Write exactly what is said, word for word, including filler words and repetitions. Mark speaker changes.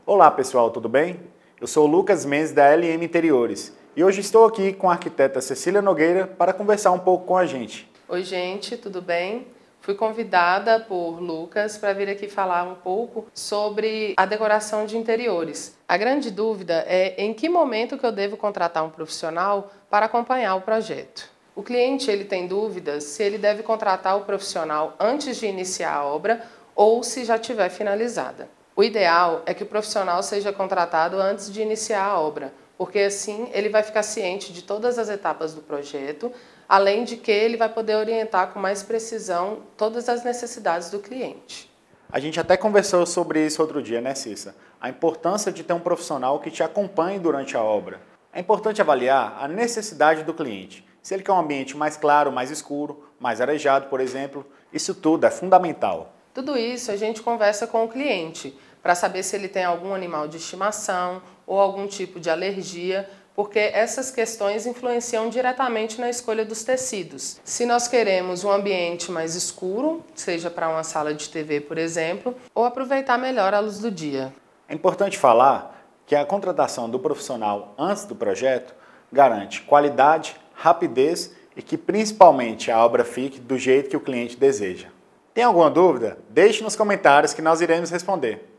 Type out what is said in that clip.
Speaker 1: Olá pessoal, tudo bem? Eu sou o Lucas Mendes da L M Interiores e hoje estou aqui com a arquiteta Cecília Nogueira para conversar um pouco com a gente.
Speaker 2: Oi gente, tudo bem? Fui convidada por Lucas para vir aqui falar um pouco sobre a decoração de interiores. A grande dúvida é em que momento que eu devo contratar um profissional para acompanhar o projeto. O cliente ele tem dúvidas se ele deve contratar o profissional antes de iniciar a obra ou se já tiver finalizada. O ideal é que o profissional seja contratado antes de iniciar a obra, porque assim ele vai ficar ciente de todas as etapas do projeto, além de que ele vai poder orientar com mais precisão todas as necessidades do cliente.
Speaker 1: A gente até conversou sobre isso outro dia, né, Cissa? A importância de ter um profissional que te acompanhe durante a obra. É importante avaliar a necessidade do cliente. Se ele quer um ambiente mais claro, mais escuro, mais arejado, por exemplo, isso tudo é fundamental.
Speaker 2: Tudo isso a gente conversa com o cliente, para saber se ele tem algum animal de estimação ou algum tipo de alergia, porque essas questões influenciam diretamente na escolha dos tecidos. Se nós queremos um ambiente mais escuro, seja para uma sala de T V, por exemplo, ou aproveitar melhor a luz do dia.
Speaker 1: É importante falar que a contratação do profissional antes do projeto garante qualidade, rapidez e que principalmente a obra fique do jeito que o cliente deseja. Tem alguma dúvida? Deixe nos comentários que nós iremos responder.